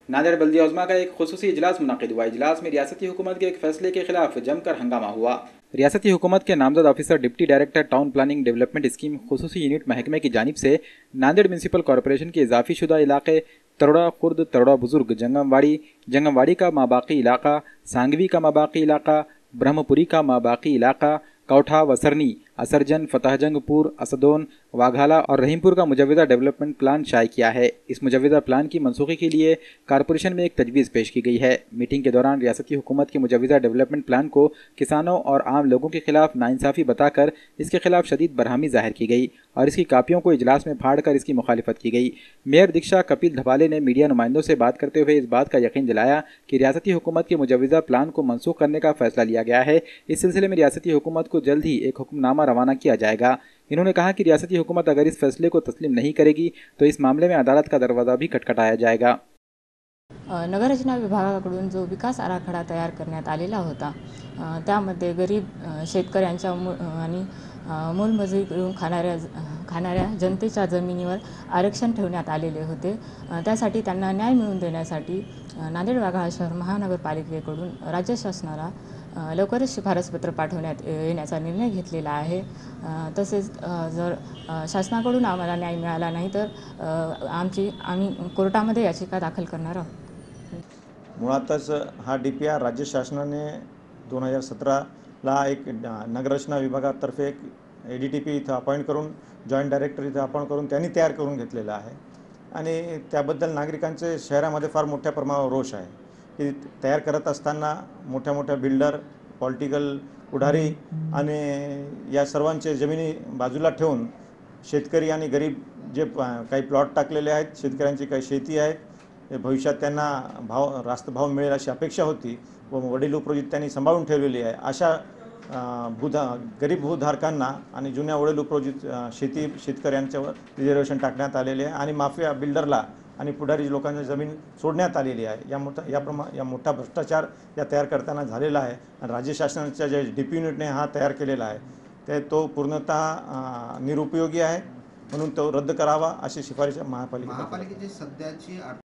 नांदेड़ बल्दिया उज़्मा का एक खुसूसी इजलास मुनक़िद हुआ। इजलास में रियासती हुकूमत के एक फैसले के खिलाफ जमकर हंगामा हुआ। रियासती हुकूमत के नामजद officer deputy director town planning development scheme खुसूसी यूनिट महकमे की जानिब से नांदेड़ म्यूनसिपल कॉरपोरेशन के इजाफी शुदा इलाके तरोड़ा खुर्द, तरोड़ा बुजुर्ग, जंगमवाड़ी का माबाकी इलाका, सांगवी का माबाकी इलाका, ब्रह्मपुरी का माबाकी इलाका, कौठा, वसरनी, असरजन, फतहजंगपुर, असदोन, वाघाला और रहीमपुर का मुजव्वदा डेवलपमेंट प्लान शाये किया है। इस मुजव्वदा प्लान की मनसूखी के लिए कारपोरेशन में एक तजवीज़ पेश की गई है। मीटिंग के दौरान रियासती हुकूमत के मुजव्वदा डेवलपमेंट प्लान को किसानों और आम लोगों के खिलाफ नाइंसाफ़ी बताकर इसके खिलाफ शदीद बरहमी जाहिर की गई और इसकी कापियों को इजलास में फाड़कर इसकी मुखालिफत की गई। मेयर दीक्षा कपिल धबाले ने मीडिया नुमाइंदों से बात करते हुए इस बात का यकीन दिलाया कि रियासती हुकूमत के मुजव्वदा प्लान को मनसूख करने का फैसला लिया गया है। इस सिलसिले में रियासती हुकूमत को जल्द ही एक हुक्मनामा रवाना किया जाएगा। इन्होंने कहा कि रियासती हुकूमत अगर इस फैसले को तस्लीम नहीं करेगी तो इस मामले में अदालत का दरवाजा भी खटखटाया जाएगा। नगररचना विभागाकडून जो विकास आराखडा तयार करण्यात आलेला होता त्यामध्ये गरीब शेतकऱ्यांच्या आणि मोलमजुरी करून खाणाऱ्या जनतेच्या जमिनीवर आरक्षण ठेवण्यात आलेले होते। त्यासाठी त्यांना न्याय मिळवून देण्यासाठी नांदेड वाघाळा शहर महानगरपालिकेकडून राज्य शासनाला लवकरच शिफारसपत्र पाठवण्यात येण्याचा निर्णय घेतलेला आहे। तसेच जर शासनाकडून आम्हाला न्याय मिळाला नाही तर आम्ही कोर्टामध्ये याचिका दाखल करणार आहोत। मुळातच हा DPR राज्य शासनाने 2017ला एक नगररचना विभागातर्फे एक ADTP इथं अपॉइंट करून जॉईंट डायरेक्टर इथं अपॉइंट करून त्यांनी तयार करून घेतलेला आहे आणि त्याबद्दल नागरिकांचे शहरामध्ये फार मोठ्या प्रमाणावर रोष आहे की तयार करत असताना मोठ्या बिल्डर, पॉलिटिकल पुढारी आणि या सर्वांचे जमिनी बाजूला ठेवून शेतकरी आणि गरीब जे काही प्लॉट टाकलेले आहेत, शेतकऱ्यांची काही शेती आहे, भविष्यात त्यांना रास्त भाव मिळेल अशी अपेक्षा होती व वडील उपरोजित त्यांनी सांभाळून ठेवलेली आहे। अशा गरीब भूधारकांना आणि जुन्या वडील उपरोजित शेतकऱ्यांच्यावर रिझर्वेशन टाकण्यात आलेले आहे आणि माफिया बिल्डरला आणि पुढारी लोकांची जमीन सोडण्यात आलेली आहे। या मोठा भ्रष्टाचार या तयार करताना झालेला आहे आणि राज्य शासनाच्या जे DP युनिटने हा तयार केलेला आहे तो पूर्णतः निरुपयोगी आहे, म्हणून तो रद्द करावा अशी शिफारस महापालिकेची सध्याची